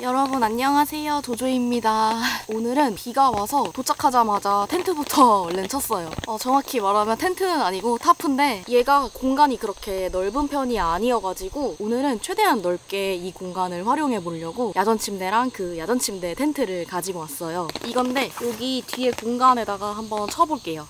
여러분 안녕하세요, 조조입니다. 오늘은 비가 와서 도착하자마자 텐트부터 얼른 쳤어요. 정확히 말하면 텐트는 아니고 타프인데 얘가 공간이 그렇게 넓은 편이 아니어가지고 오늘은 최대한 넓게 이 공간을 활용해 보려고 야전 침대랑 그 야전 침대 텐트를 가지고 왔어요. 이건데 여기 뒤에 공간에다가 한번 쳐볼게요.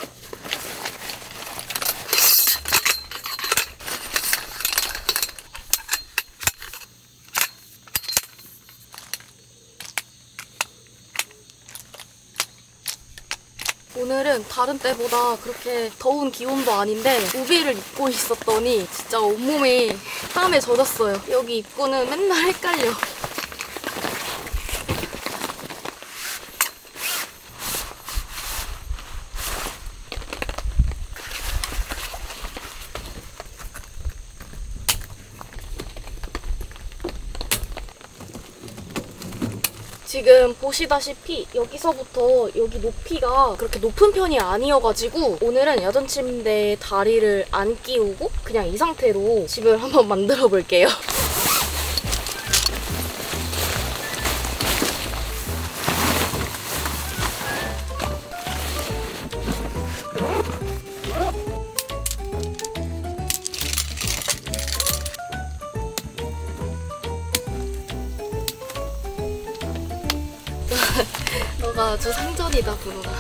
오늘은 다른 때보다 그렇게 더운 기온도 아닌데 우비를 입고 있었더니 진짜 온몸이 땀에 젖었어요. 여기 입고는 맨날 헷갈려. 지금 보시다시피 여기서부터 여기 높이가 그렇게 높은 편이 아니어가지고 오늘은 야전 침대에 다리를 안 끼우고 그냥 이 상태로 집을 한번 만들어 볼게요. 너가 아주 상전이다, 분홍아.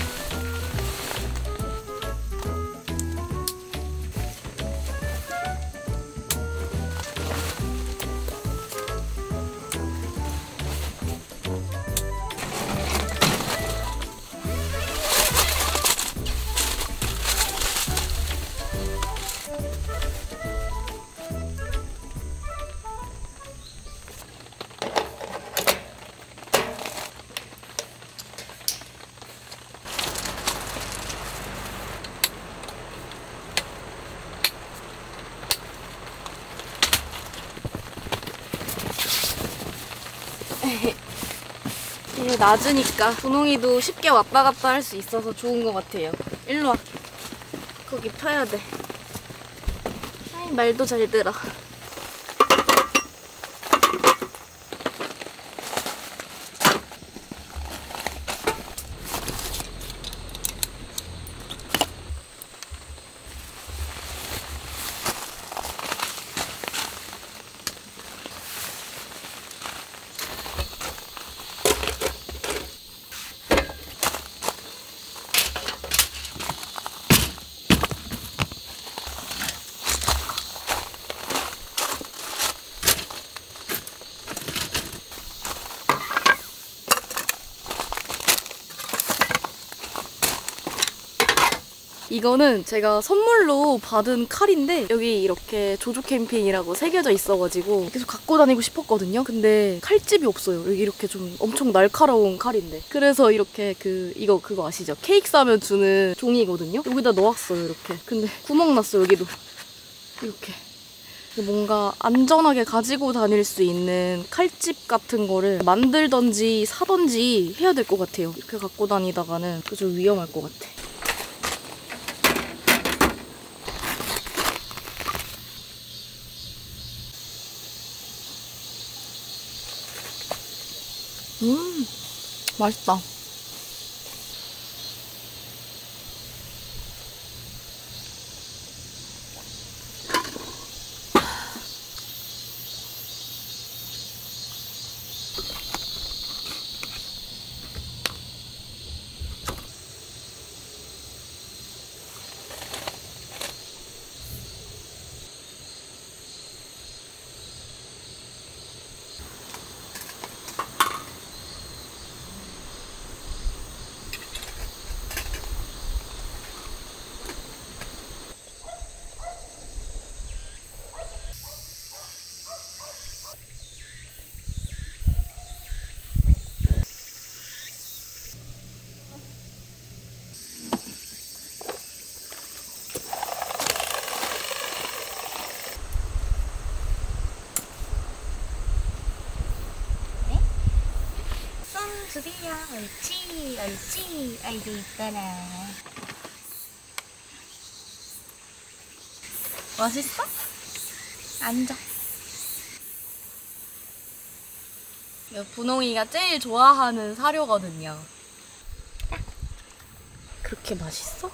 이게 낮으니까 분홍이도 쉽게 왔다 갔다 할 수 있어서 좋은 것 같아요. 일로 와. 거기 펴야 돼. 아이, 말도 잘 들어. 이거는 제가 선물로 받은 칼인데 여기 이렇게 조조 캠핑이라고 새겨져 있어가지고 계속 갖고 다니고 싶었거든요. 근데 칼집이 없어요. 여기 이렇게 좀 엄청 날카로운 칼인데 그래서 이렇게 그거 아시죠? 케이크 싸면 주는 종이거든요. 여기다 넣었어요, 이렇게. 근데 구멍 났어요, 여기도. 이렇게. 뭔가 안전하게 가지고 다닐 수 있는 칼집 같은 거를 만들던지 사던지 해야 될 것 같아요. 이렇게 갖고 다니다가는 좀 위험할 것 같아. 맛있다. 주세요. 옳지, 옳지. 아이고, 이뻐라. 맛있어? 앉아. 분홍이가 제일 좋아하는 사료거든요. 그렇게 맛있어?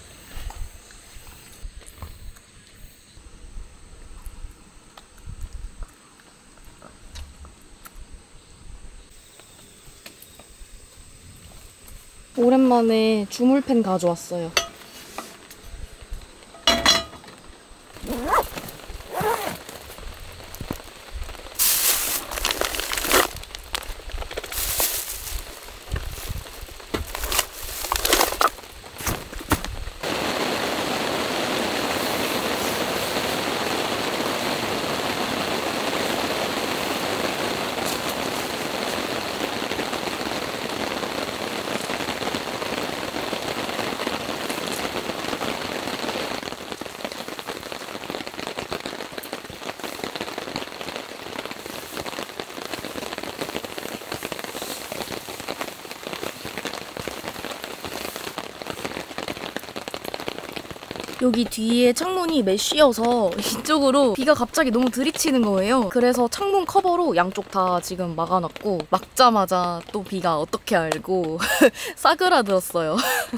오랜만에 주물팬 가져왔어요. 여기 뒤에 창문이 메쉬여서 이쪽으로 비가 갑자기 너무 들이치는 거예요. 그래서 창문 커버로 양쪽 다 지금 막아놨고 막자마자 또 비가 어떻게 알고 싸그라들었어요.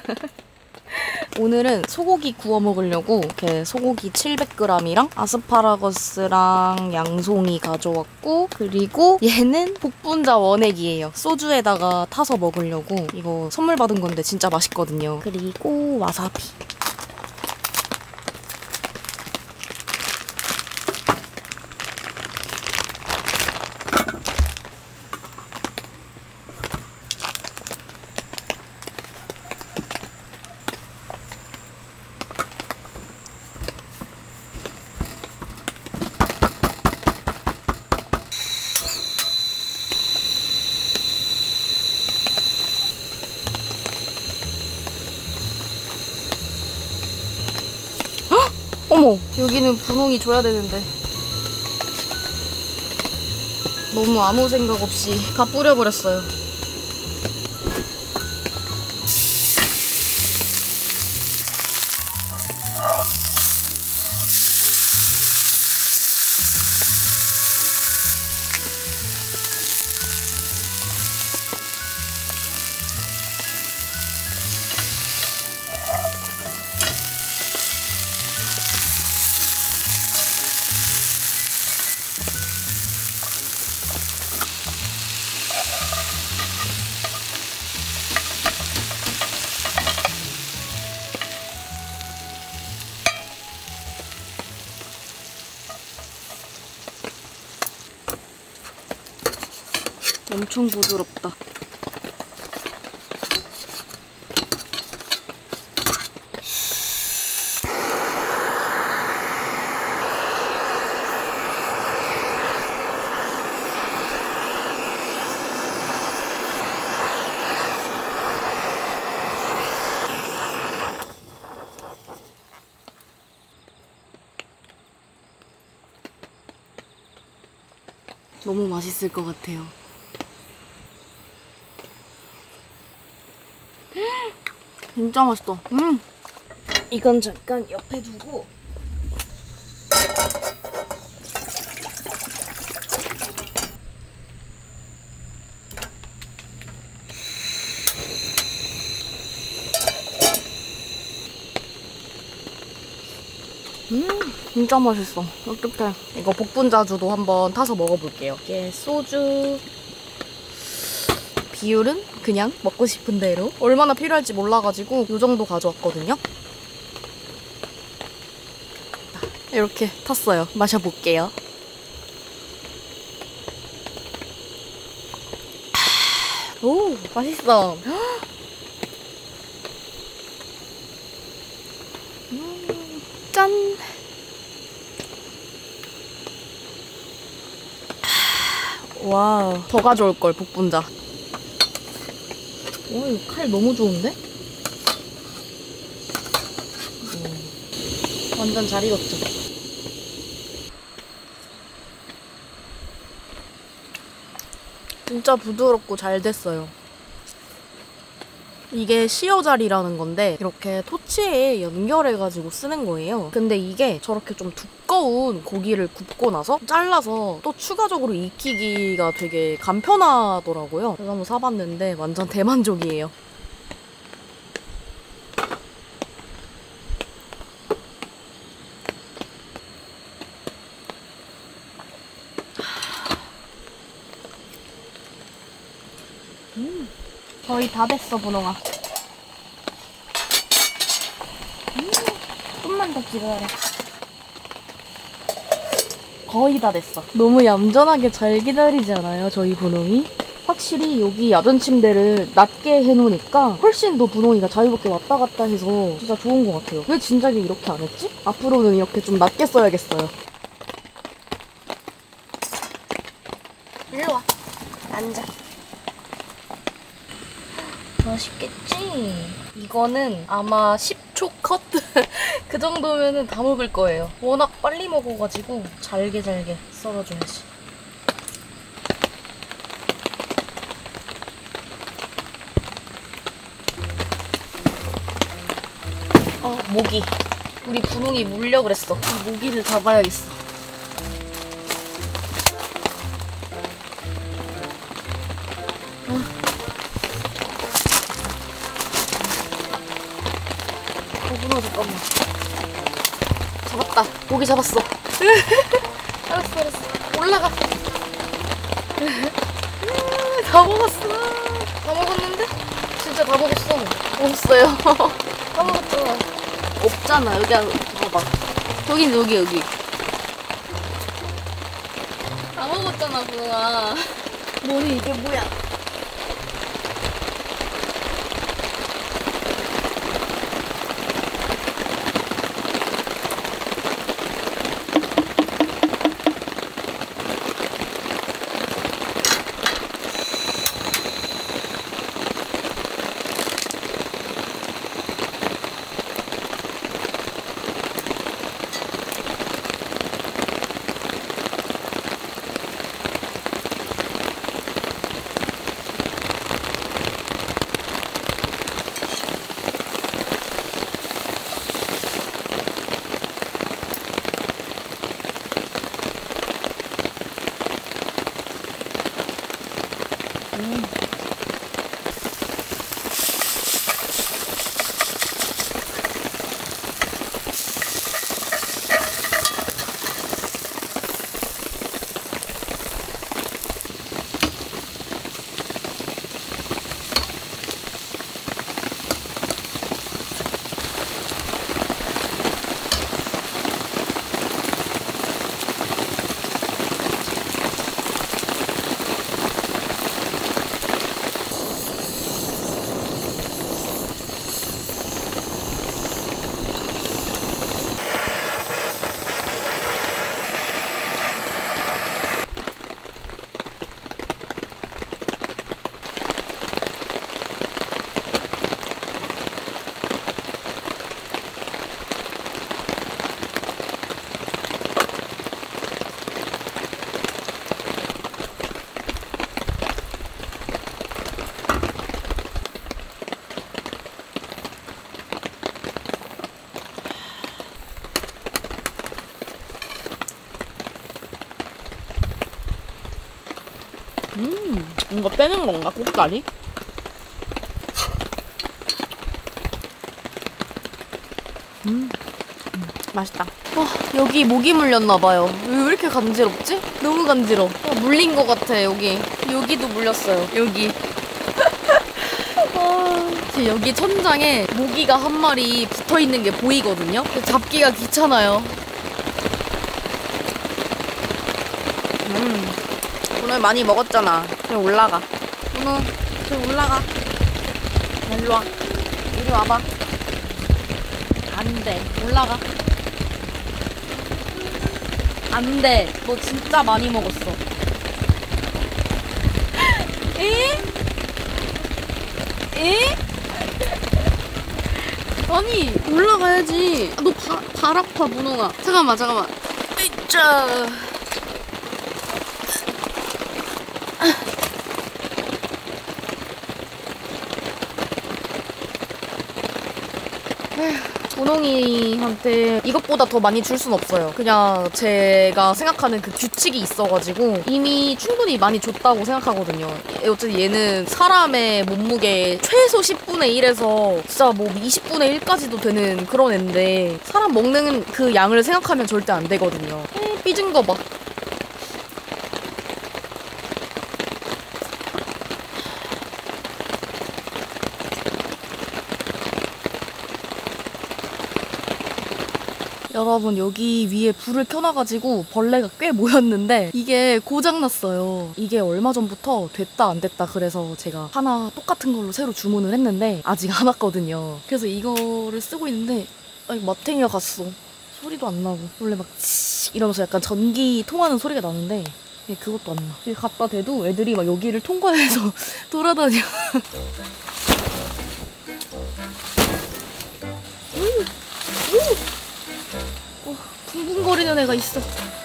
오늘은 소고기 구워 먹으려고 이렇게 소고기 700g이랑 아스파라거스랑 양송이 가져왔고, 그리고 얘는 복분자 원액이에요. 소주에다가 타서 먹으려고. 이거 선물 받은 건데 진짜 맛있거든요. 그리고 와사비. 어머! 여기는 분홍이 줘야 되는데 너무 아무 생각 없이 다 뿌려버렸어요. 엄청 부드럽다. 너무 맛있을 것 같아요. 진짜 맛있다. 이건 잠깐 옆에 두고 진짜 맛있어. 어떡해. 이거 복분자주도 한번 타서 먹어볼게요. 이게 소주 비율은 그냥 먹고 싶은 대로. 얼마나 필요할지 몰라가지고 이 정도 가져왔거든요. 이렇게 탔어요. 마셔볼게요. 오, 맛있어. 짠. 와, 더 가져올걸, 복분자. 와, 이거 칼 너무 좋은데? 완전 잘 익었죠? 진짜 부드럽고 잘 됐어요. 이게 시어자리라는 건데 이렇게 토치에 연결해가지고 쓰는 거예요. 근데 이게 저렇게 좀 두꺼운 고기를 굽고 나서 잘라서 또 추가적으로 익히기가 되게 간편하더라고요. 그래서 한번 사봤는데 완전 대만족이에요. 거의 다 됐어, 분홍아. 좀만 더 기다려. 거의 다 됐어. 너무 얌전하게 잘 기다리지 않아요, 저희 분홍이? 확실히 여기 야전 침대를 낮게 해놓으니까 훨씬 더 분홍이가 자유롭게 왔다 갔다 해서 진짜 좋은 것 같아요. 왜 진작에 이렇게 안 했지? 앞으로는 이렇게 좀 낮게 써야겠어요. 일로 와. 앉아. 맛있겠지? 이거는 아마 10초 컷? 그 정도면은 다 먹을 거예요. 워낙 빨리 먹어가지고 잘게 썰어줘야지. 모기. 우리 분홍이 물려 그랬어. 모기를 잡아야겠어. 분홍아, 잠깐만. 잡았다. 모기 잡았어. 알았어. 올라가. 다 먹었어. 다 먹었는데? 진짜 다 먹었어. 없어요. 다 먹었잖아. 없잖아. 여기 봐봐. 여기. 다 먹었잖아, 그거야. 너는 이게 뭐야? 이거 빼는 건가? 꼭다리? 맛있다. 여기 모기 물렸나봐요. 왜 이렇게 간지럽지? 너무 간지러. 물린 것 같아, 여기. 여기도 물렸어요, 여기. 여기 천장에 모기가 한 마리 붙어있는 게 보이거든요? 잡기가 귀찮아요. 오늘 많이 먹었잖아. 그냥 올라가. 오늘 그냥 올라가. 일로 와. 이리 와봐. 안 돼. 올라가. 안 돼. 너 진짜 많이 먹었어. 에? 에? 아니, 올라가야지. 너 발 아파, 문홍아. 잠깐만. 으이짜. 분홍이한테 이것보다 더 많이 줄 순 없어요. 그냥 제가 생각하는 그 규칙이 있어가지고 이미 충분히 많이 줬다고 생각하거든요. 어쨌든 얘는 사람의 몸무게 최소 10분의 1에서 진짜 뭐 20분의 1까지도 되는 그런 애인데 사람 먹는 그 양을 생각하면 절대 안 되거든요. 삐진 거 봐. 여러분 여기 위에 불을 켜놔가지고 벌레가 꽤 모였는데 이게 고장났어요. 이게 얼마 전부터 됐다 안 됐다 그래서 제가 하나 똑같은 걸로 새로 주문을 했는데 아직 안 왔거든요. 그래서 이거를 쓰고 있는데 마탱이가 갔어. 소리도 안 나고 원래 막 치 이러면서 약간 전기 통하는 소리가 나는데 그것도 안 나. 여기 갖다 대도 애들이 막 여기를 통과해서 돌아다녀. 붕붕거리는 애가 있어.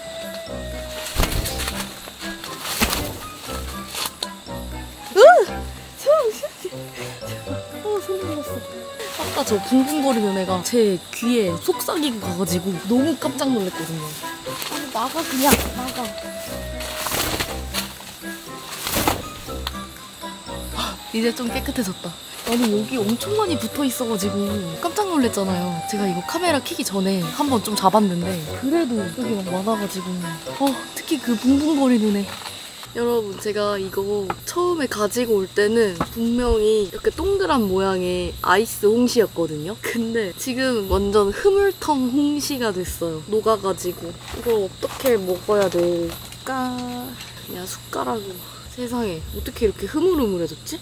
손 눌렀어. 아까 저 붕붕거리는 애가 제 귀에 속삭이고 가가지고 너무 깜짝 놀랐거든요. 아니 나가 그냥 나가. 이제 좀 깨끗해졌다. 아니 여기 엄청 많이 붙어 있어가지고 깜짝 놀랐잖아요. 제가 이거 카메라 켜기 전에 한번 좀 잡았는데 그래도 여기 막 많아가지고 특히 그 붕붕거리는 애. 여러분 제가 이거 처음에 가지고 올 때는 분명히 이렇게 동그란 모양의 아이스 홍시였거든요. 근데 지금 완전 흐물텅 홍시가 됐어요. 녹아가지고 이걸 어떻게 먹어야 될까? 그냥 숟가락으로. 세상에 어떻게 이렇게 흐물흐물해졌지?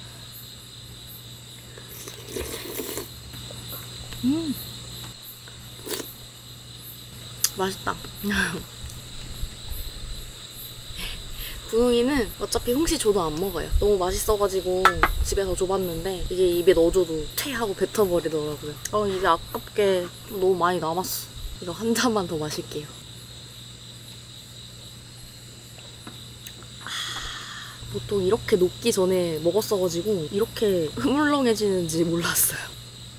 맛있다. 분홍이는 어차피 홍시 줘도 안 먹어요. 너무 맛있어가지고 집에서 줘봤는데 이게 입에 넣어줘도 퇴 하고 뱉어버리더라고요. 이게 아깝게 좀 너무 많이 남았어. 이거 한 잔만 더 마실게요. 보통 이렇게 녹기 전에 먹었어가지고 이렇게 흐물렁해지는지 몰랐어요.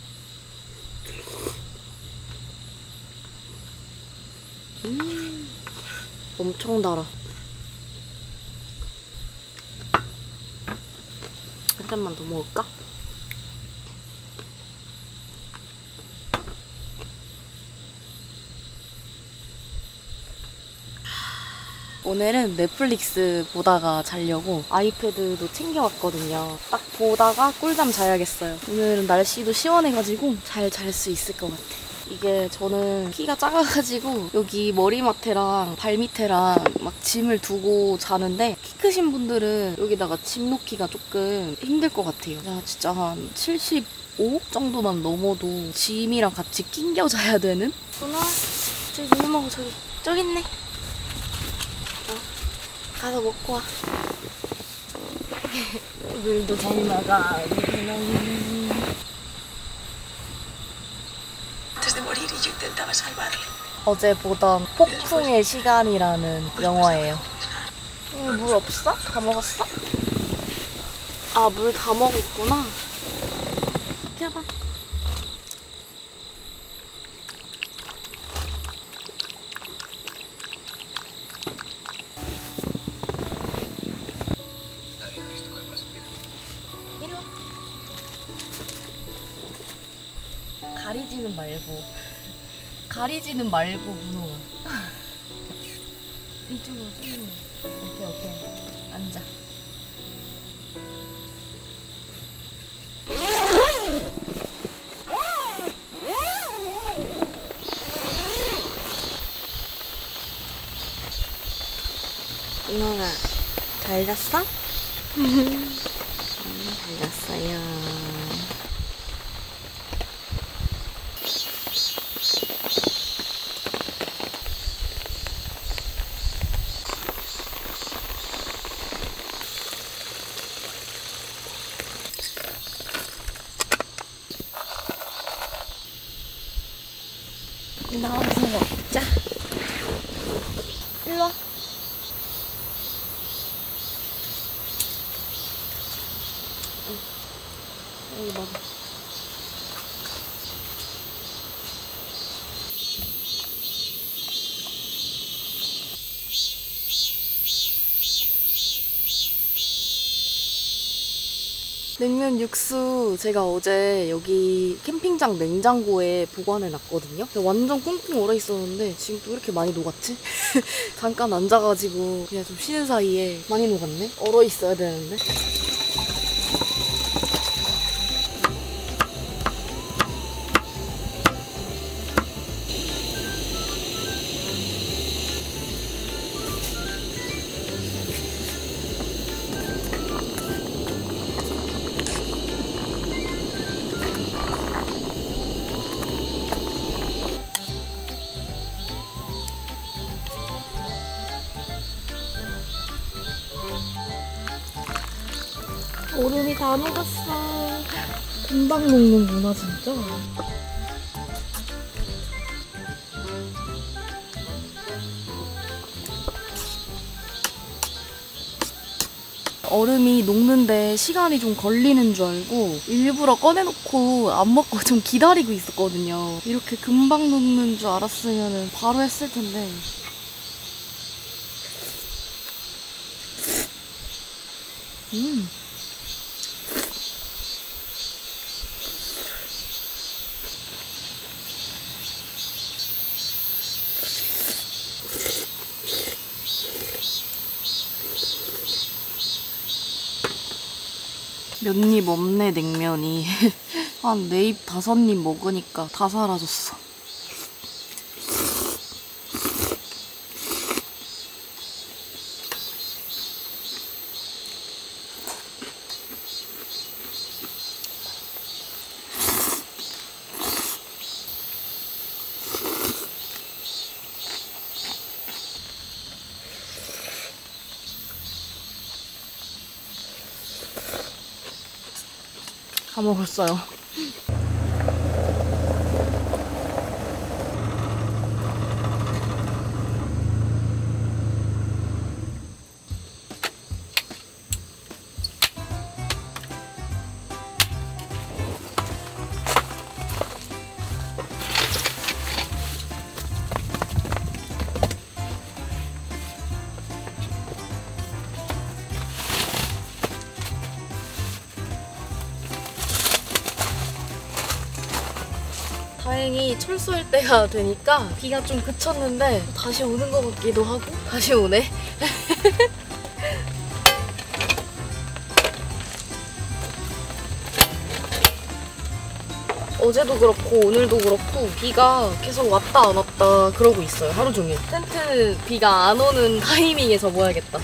엄청 달아. 한 잔만 더 먹을까? 오늘은 넷플릭스 보다가 자려고 아이패드도 챙겨왔거든요. 딱 보다가 꿀잠 자야겠어요. 오늘은 날씨도 시원해가지고 잘 잘 수 있을 것 같아. 이게 저는 키가 작아가지고 여기 머리맡에랑 발밑에랑 막 짐을 두고 자는데 키 크신 분들은 여기다가 짐 놓기가 조금 힘들 것 같아요. 진짜 한 75 정도만 넘어도 짐이랑 같이 낑겨 자야 되는? 누나, 저기 물 먹어. 저기 있네. 가서 먹고 와. 물도 잘 나가. 어제 보던 폭풍의 시간이라는 영화예요. 물 없어? 다 먹었어? 아, 물 다 먹었구나. 켜봐. 이리 와. 가리지는 말고 문호가. 이쪽으로 손님. 오케이. 앉아. 문호가 잘 잤어? 잘 잤어요. 나와서 먹자. 일로 와. 여기 먹어. 냉면 육수 제가 어제 여기 캠핑장 냉장고에 보관해놨거든요. 완전 꽁꽁 얼어있었는데 지금 또 이렇게 많이 녹았지? 잠깐 앉아가지고 그냥 좀 쉬는 사이에 많이 녹았네? 얼어있어야 되는데. 얼음이 다 녹았어. 금방 녹는구나 진짜. 얼음이 녹는데 시간이 좀 걸리는 줄 알고 일부러 꺼내놓고 안 먹고 좀 기다리고 있었거든요. 이렇게 금방 녹는 줄 알았으면 바로 했을 텐데. 몇 입 없네 냉면이. 한 4입 5입 먹으니까 다 사라졌어. 다 먹었어요. 다행히 철수할 때가 되니까 비가 좀 그쳤는데 다시 오는 것 같기도 하고 다시 오네. 어제도 그렇고 오늘도 그렇고 비가 계속 왔다 안 왔다 그러고 있어요. 하루 종일. 텐트는 비가 안 오는 타이밍에 접어야겠다.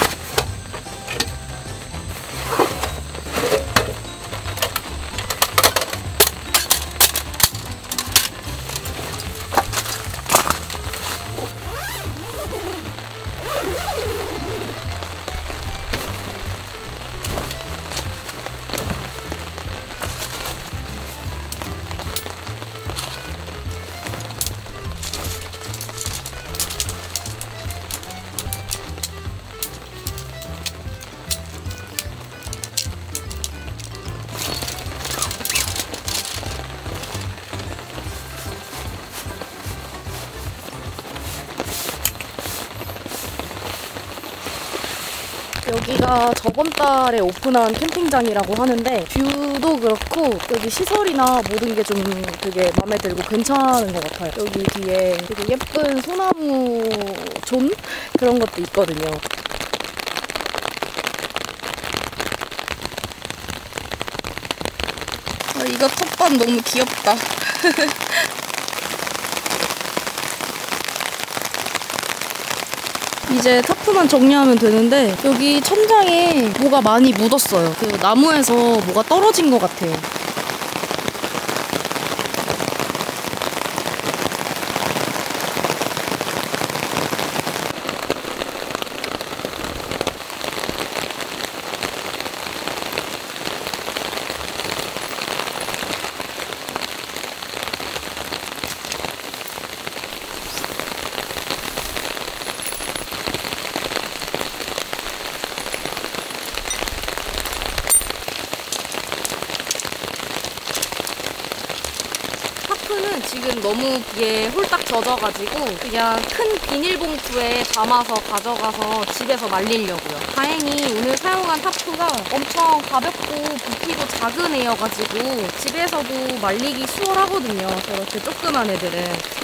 여기가 저번 달에 오픈한 캠핑장이라고 하는데 뷰도 그렇고 여기 시설이나 모든 게 좀 되게 마음에 들고 괜찮은 것 같아요. 여기 뒤에 되게 예쁜 소나무 존? 그런 것도 있거든요. 이거 텃밭 너무 귀엽다. 이제 타프만 정리하면 되는데 여기 천장에 뭐가 많이 묻었어요. 그 나무에서 뭐가 떨어진 것 같아요. 너무 비에 홀딱 젖어가지고 그냥 큰 비닐봉투에 담아서 가져가서 집에서 말리려고요. 다행히 오늘 사용한 타프가 엄청 가볍고 부피도 작은 애여가지고 집에서도 말리기 수월하거든요. 저렇게 조그만 애들은.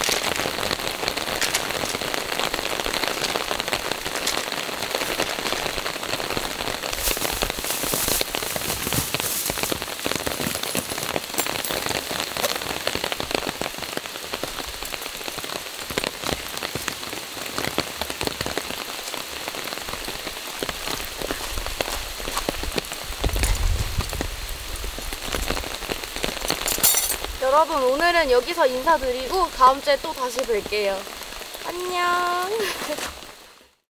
여러분, 오늘은 여기서 인사드리고 다음 주에 또 다시 뵐게요. 안녕.